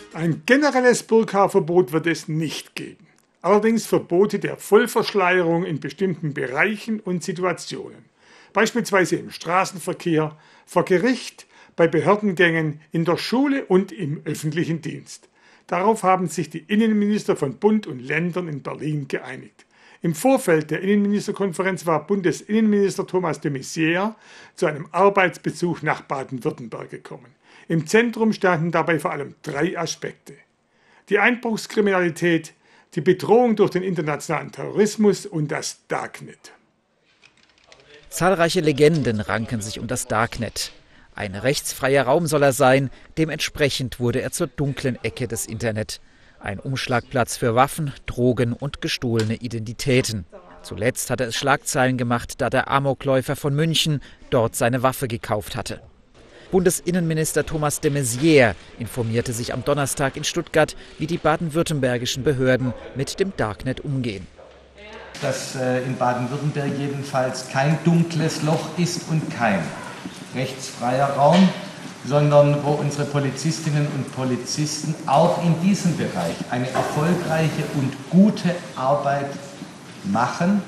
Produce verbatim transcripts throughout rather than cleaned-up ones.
Ein generelles Burka-Verbot wird es nicht geben. Allerdings Verbote der Vollverschleierung in bestimmten Bereichen und Situationen. Beispielsweise im Straßenverkehr, vor Gericht, bei Behördengängen, in der Schule und im öffentlichen Dienst. Darauf haben sich die Innenminister von Bund und Ländern in Berlin geeinigt. Im Vorfeld der Innenministerkonferenz war Bundesinnenminister Thomas de Maizière zu einem Arbeitsbesuch nach Baden-Württemberg gekommen. Im Zentrum standen dabei vor allem drei Aspekte: die Einbruchskriminalität, die Bedrohung durch den internationalen Terrorismus und das Darknet. Zahlreiche Legenden ranken sich um das Darknet. Ein rechtsfreier Raum soll er sein, dementsprechend wurde er zur dunklen Ecke des Internet. Ein Umschlagplatz für Waffen, Drogen und gestohlene Identitäten. Zuletzt hatte es Schlagzeilen gemacht, da der Amokläufer von München dort seine Waffe gekauft hatte. Bundesinnenminister Thomas de Maizière informierte sich am Donnerstag in Stuttgart, wie die baden-württembergischen Behörden mit dem Darknet umgehen. Dass äh, in Baden-Württemberg jedenfalls kein dunkles Loch ist und kein rechtsfreier Raum, sondern wo unsere Polizistinnen und Polizisten auch in diesem Bereich eine erfolgreiche und gute Arbeit machen.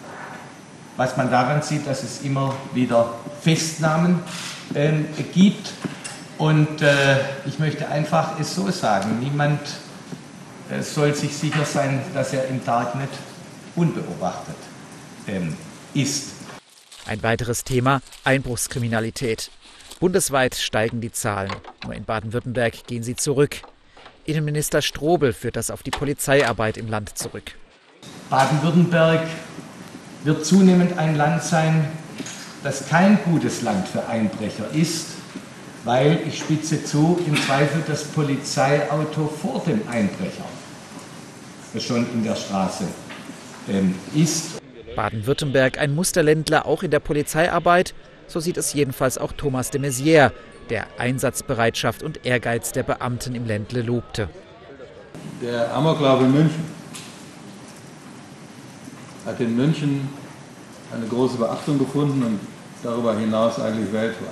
Was man daran sieht, dass es immer wieder Festnahmen äh, gibt. Und äh, ich möchte einfach es so sagen, niemand äh, soll sich sicher sein, dass er im Darknet unbeobachtet ähm, ist. Ein weiteres Thema: Einbruchskriminalität. Bundesweit steigen die Zahlen, nur in Baden-Württemberg gehen sie zurück. Innenminister Strobel führt das auf die Polizeiarbeit im Land zurück. Baden-Württemberg wird zunehmend ein Land sein, das kein gutes Land für Einbrecher ist, weil, ich spitze zu, im Zweifel das Polizeiauto vor dem Einbrecher schon in der Straße ähm, ist. Baden-Württemberg ein Musterländler auch in der Polizeiarbeit, so sieht es jedenfalls auch Thomas de Maizière, der Einsatzbereitschaft und Ehrgeiz der Beamten im Ländle lobte. Der Amoklauf in München hat in München eine große Beachtung gefunden und darüber hinaus eigentlich weltweit.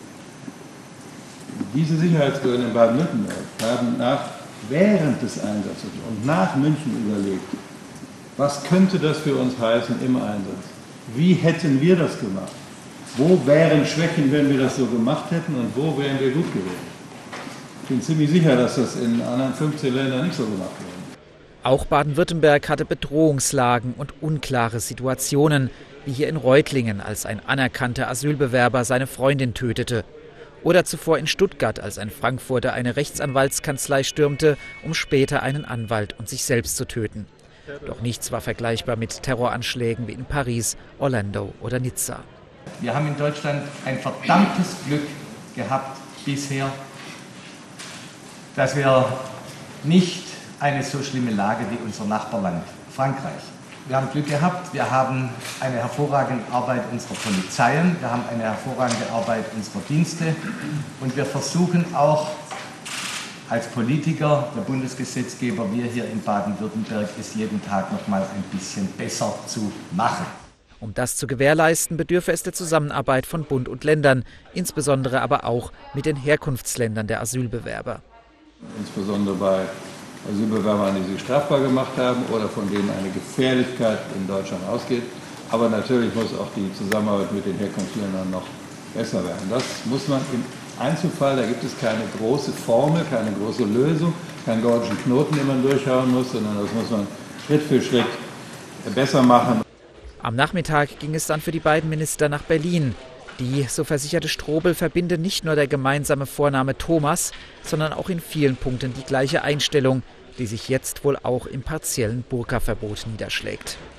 Diese Sicherheitsbehörden in Baden-Württemberg haben nach, während des Einsatzes und nach München überlegt, was könnte das für uns heißen im Einsatz? Wie hätten wir das gemacht? Wo wären Schwächen, wenn wir das so gemacht hätten, und wo wären wir gut gewesen? Ich bin ziemlich sicher, dass das in anderen fünfzehn Ländern nicht so gemacht wurde. Auch Baden-Württemberg hatte Bedrohungslagen und unklare Situationen, wie hier in Reutlingen, als ein anerkannter Asylbewerber seine Freundin tötete. Oder zuvor in Stuttgart, als ein Frankfurter eine Rechtsanwaltskanzlei stürmte, um später einen Anwalt und sich selbst zu töten. Doch nichts war vergleichbar mit Terroranschlägen wie in Paris, Orlando oder Nizza. Wir haben in Deutschland ein verdammtes Glück gehabt bisher, dass wir nicht eine so schlimme Lage wie unser Nachbarland Frankreich. Wir haben Glück gehabt, wir haben eine hervorragende Arbeit unserer Polizeien, wir haben eine hervorragende Arbeit unserer Dienste und wir versuchen auch als Politiker, der Bundesgesetzgeber, wir hier in Baden-Württemberg, es jeden Tag noch mal ein bisschen besser zu machen. Um das zu gewährleisten, bedürfe es der Zusammenarbeit von Bund und Ländern, insbesondere aber auch mit den Herkunftsländern der Asylbewerber. Insbesondere bei Asylbewerbern, die sich strafbar gemacht haben oder von denen eine Gefährlichkeit in Deutschland ausgeht. Aber natürlich muss auch die Zusammenarbeit mit den Herkunftsländern noch besser werden. Das muss man im Einzelfall, da gibt es keine große Formel, keine große Lösung, keinen gordischen Knoten, den man durchhauen muss, sondern das muss man Schritt für Schritt besser machen. Am Nachmittag ging es dann für die beiden Minister nach Berlin. Die, so versicherte Strobel, verbinde nicht nur der gemeinsame Vorname Thomas, sondern auch in vielen Punkten die gleiche Einstellung, die sich jetzt wohl auch im partiellen Burka-Verbot niederschlägt.